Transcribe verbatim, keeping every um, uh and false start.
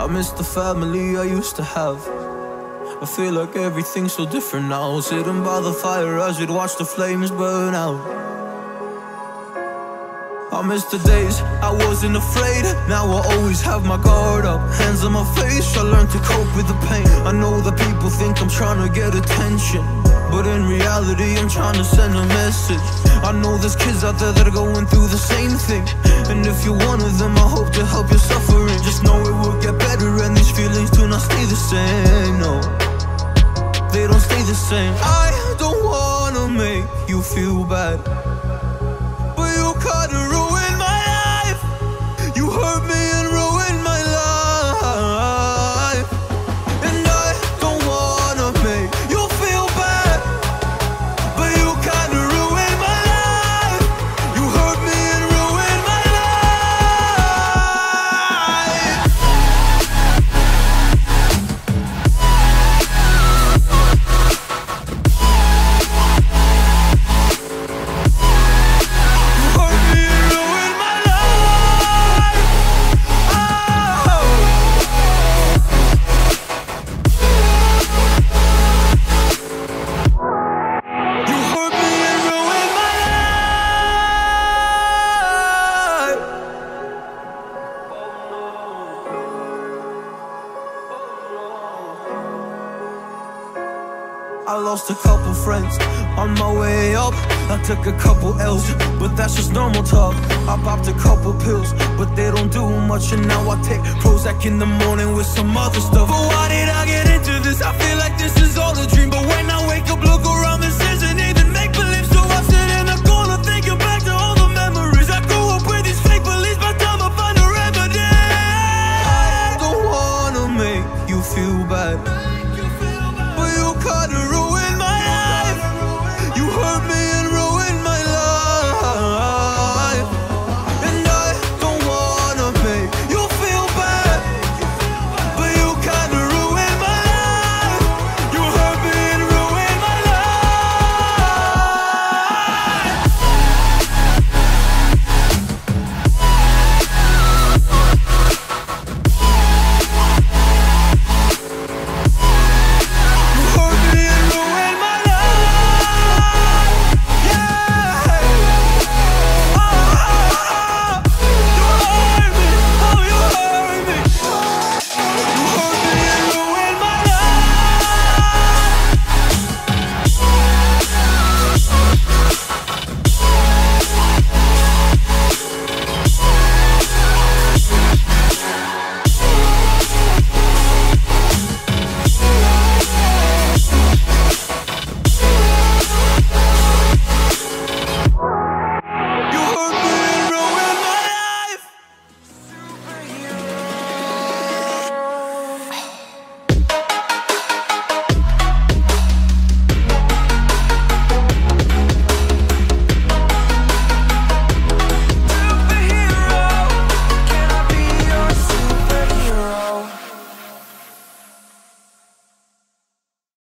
I miss the family I used to have. I feel like everything's so different now. Sitting by the fire as we'd watch the flames burn out. I miss the days I wasn't afraid. Now I always have my guard up, hands on my face. I learned to cope with the pain. I know that people think I'm trying to get attention, but in reality I'm trying to send a message. I know there's kids out there that are going through the same thing, and if you're one of them, I hope to help your suffering. Just know it will get better, and these feelings do not stay the same. No, they don't stay the same. I don't wanna make you feel bad, but you kinda ruined my life. You hurt me and ruined my life, and I don't wanna make you feel bad, but you kinda ruined my life. You hurt me and ruined my life. I lost a couple friends on my way up. I took a couple L's, but that's just normal talk. I popped a couple pills, but they don't do much. And now I take Prozac in the morning with some other stuff. But why did I get into this? I feel like this is all a dream, but when I